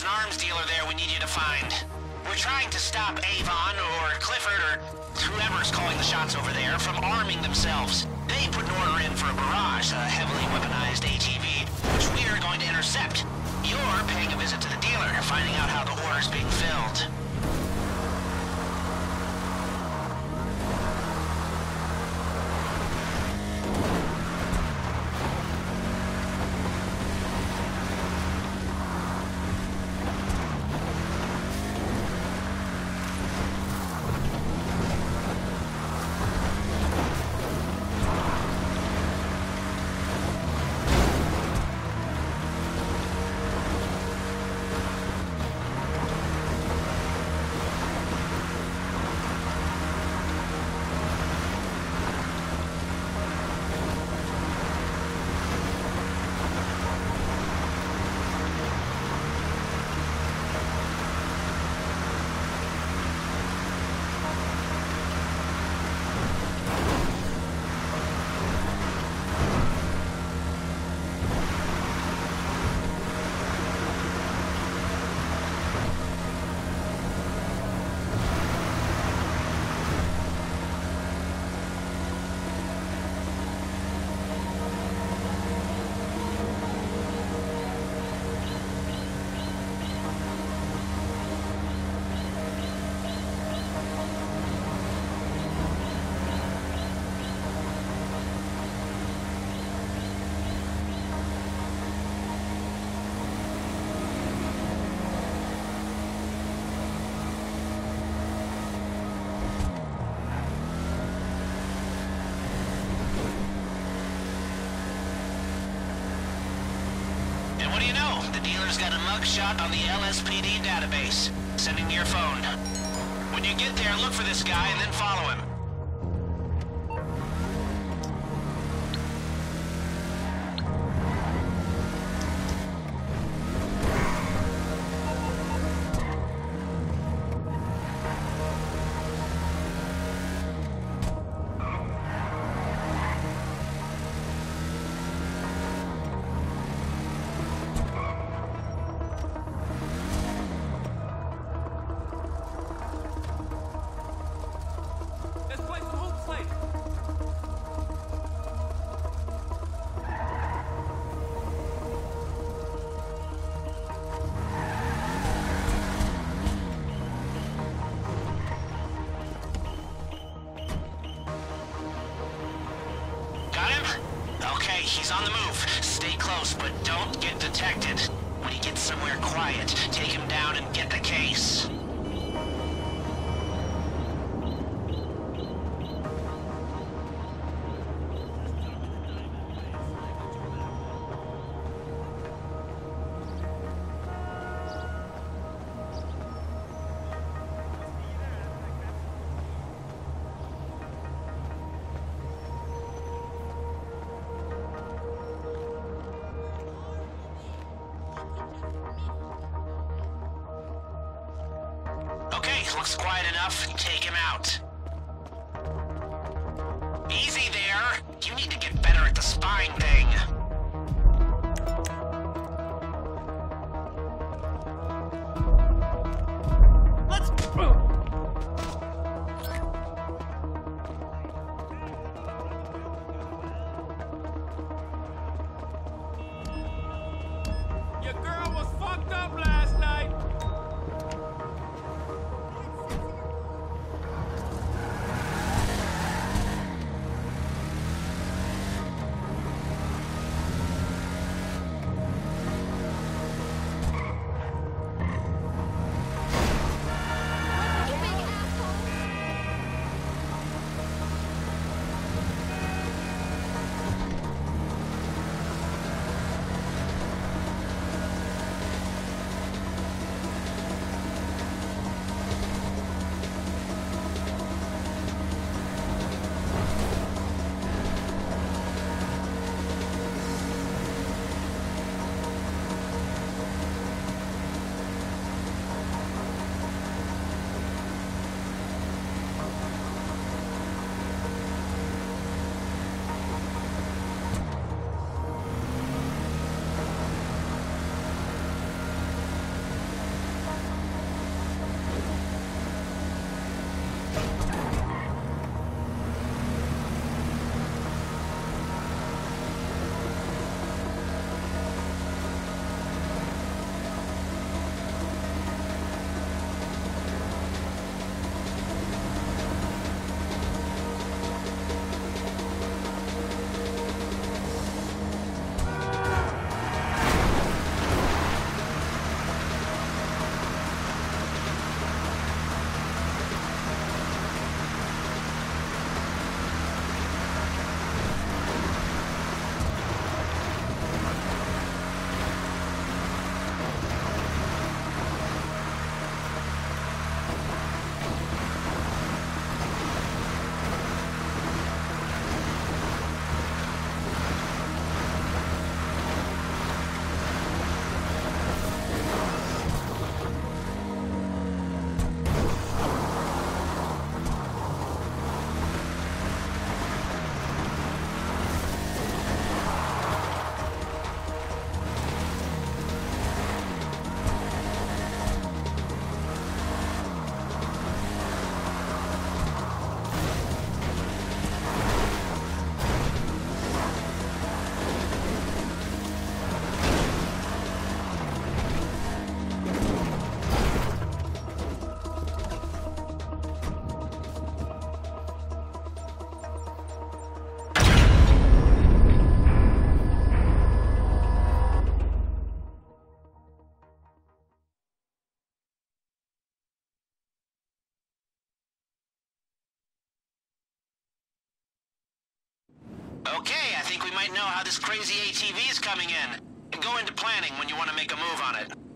There's an arms dealer there we need you to find. We're trying to stop Avon or Clifford or whoever's calling the shots over there from arming themselves. They put an order in for a barrage, a heavily weaponized ATV, which we are going to intercept. You're paying a visit to the dealer, finding out how the order's being filled. What do you know? The dealer's got a mugshot on the LSPD database. Sending to your phone. When you get there, look for this guy and then follow him. Okay, he's on the move. Stay close, but don't get detected. When he gets somewhere quiet, take him down and get the case. Okay, looks quiet enough. Take him out. Easy there. You need to get better at the spying thing. Let's go. Your girl was fucked up last night. might know how this crazy ATV is coming in, and go into planning when you want to make a move on it.